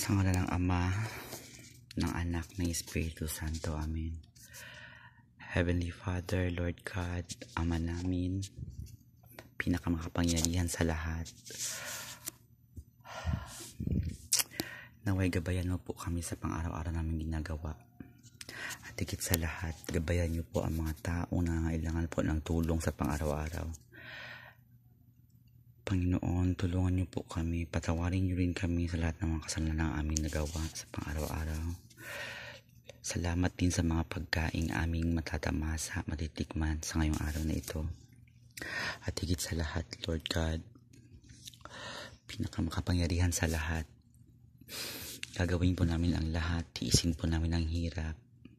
Sa ngalan ng Ama, ng Anak, ng Espiritu Santo. Amen. Heavenly Father, Lord God, Ama namin, pinakamakapangyarihan sa lahat, naway gabayan mo po kami sa pang-araw-araw namin ginagawa. At higit sa lahat, gabayan niyo po ang mga taong nangangailangan po ng tulong sa pang-araw-araw. Panginoon, tulungan niyo po kami, patawarin niyo rin kami sa lahat ng mga kasalanan aming nagawa sa pang-araw-araw. Salamat din sa mga pagkaing aming matatamasa, matitikman sa ngayong araw na ito. At higit sa lahat, Lord God, pinakamakapangyarihan sa lahat, gagawin po namin ang lahat, tiisin po namin ang hirap.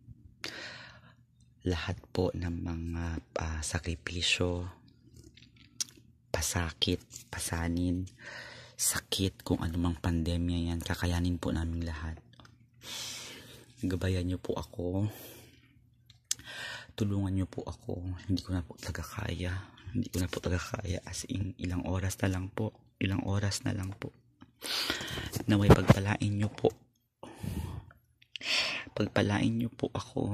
Lahat po ng mga sakripisyo, pasakit, pasanin, sakit, kung anumang pandemya yan, kakayanin po namin lahat. Gabayan niyo po ako, tulungan niyo po ako, hindi ko na po talaga kaya, as in, ilang oras na lang po, naway pagpalain niyo po ako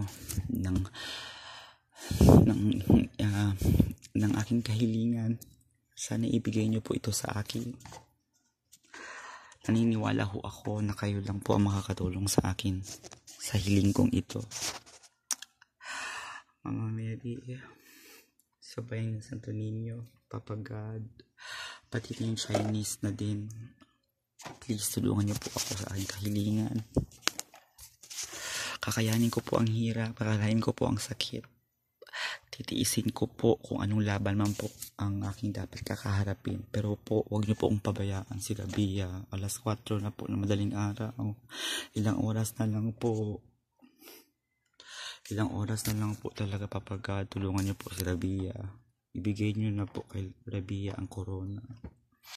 ng aking kahilingan. Sana ibigay niyo po ito sa akin. Naniniwala ho ako na kayo lang po ang makakatulong sa akin sa hiling kong ito. Mama Mary, sabayan ng Santo Niño, Papa God, pati yung Chinese na din. Please, tulungan niyo po ako sa aking kahilingan. Kakayanin ko po ang hirap, kakalain ko po ang sakit. Titiisin ko po kung anong laban man po ang aking dapat kakaharapin. Pero po, huwag niyo po akong pabayaan si Rabia. Alas 4 na po na madaling araw. Ilang oras na lang po talaga, Papa God. Tulungan niyo po si Rabia. Ibigay niyo na po kay Rabia ang corona.